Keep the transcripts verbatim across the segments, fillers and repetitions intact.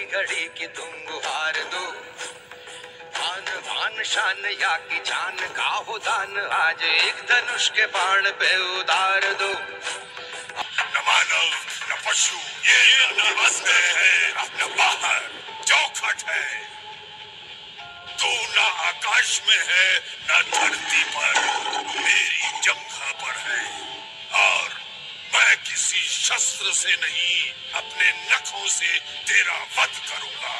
घड़ी घड़ी की तुम गुहार दो, आन बान शान या की जान का हो दान, आज एक धनुष के बाण पे उतार दो। न मानव न पशु ये न बसते है न बाहर चौखट है, तू न आकाश में है न धरती पर, मेरी जंघा पर है और मैं किसी शस्त्र से नहीं अपने नखों से तेरा वध करूंगा।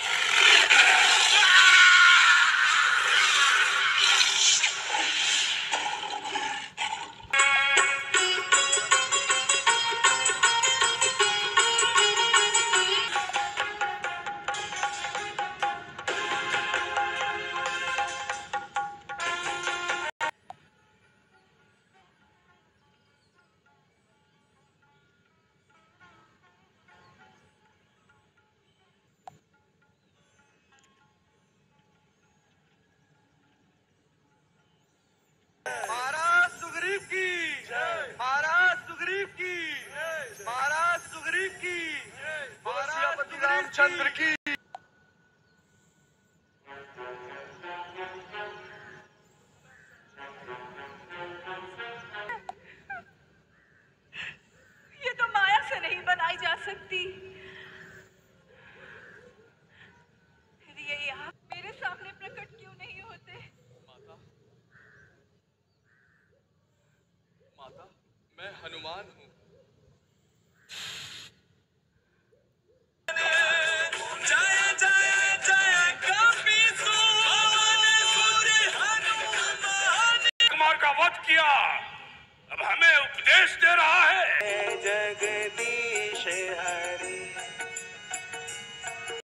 महाराज सुग्रीव की, महाराज सुग्रीव की, महाराज सुग्रीव की, महाराज सुग्रीव की।